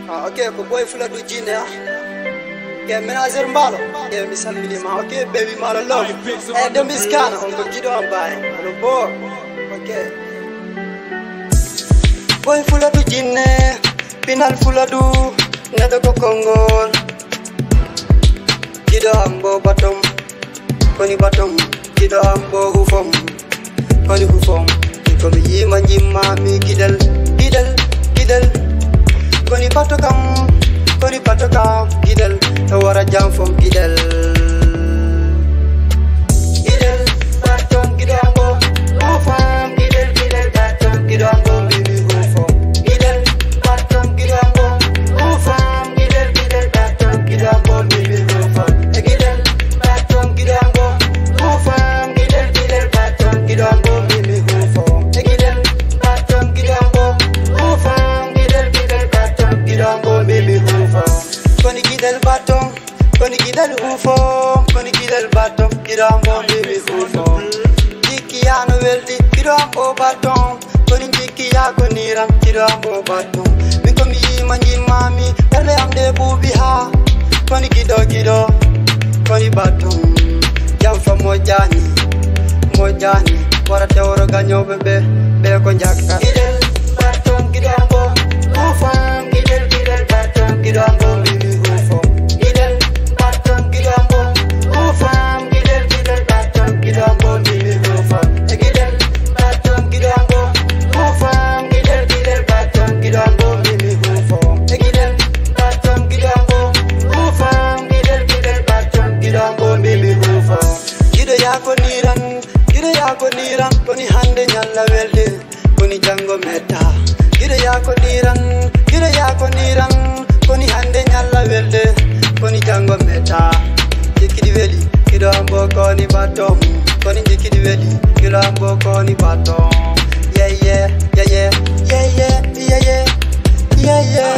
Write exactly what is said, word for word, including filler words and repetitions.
Ah, okay, ko boy fula du jine ah. Ke menazer mbalo. Ke misal mi ma okay baby malo love. Eh dem iskana on ko kido ambaye. Ano bo. Okay. Boy fula du jine, pinal fula du nado ko kongol. Kido ambo batom. Koni batom, kido ambo hufom. Koni hufom. Ko mi yima yima mi kidal, kidal, kidal. Koni patokam, koni patokam, kidal. Tawara jam from kidal. Kidal, batom kidambo, hufom, kidal, kidal, batom kidambo, bibi hufom. Kidal, batom kidambo, hufom, kidal, kidal, batom kidambo, bibi hufom. Kidal, batom kidambo, hufom, kidal, kidal, batom kidambo, bibi hufom. Kidal, batom kidambo, hufom, kidal, kidal, batom kidambo, bibi hufom. Koni kidal batom, koni kidal hufom, koni kidal batom kidambo, bibi hufom. Jiki ya no weldi kidambo batom, koni jiki ya koniram kidambo batom. Miko mi manji mami, kale amde bubi ha. Koni kido kido, koni batom. Jam fa mojani, mojani. Wara teoro ganyo bebe, be ko jaka. Kidal batom kidambo, hufom, kidal kidal batom kidambo, bibi hufom. Kidal batom kidambo, hufom, kidal kidal batom kidambo, bibi hufom. Kidal batom kidambo, hufom, kidal kidal batom kidambo, bibi hufom. Kidal batom kidambo, hufom, kidal kidal batom kidambo, bibi hufom. Kido ya ko niran, kido ya ko niran, koni hande nyalla welde, koni jango meta. Kido ya ko niran, kido ya ko niran, koni hande nyalla welde, koni jango meta. Jikidi weli, kido ambo koni batom, koni jikidi weli, kido ambo koni batom. Yeah yeah, yeah yeah, yeah yeah, yeah yeah, yeah yeah.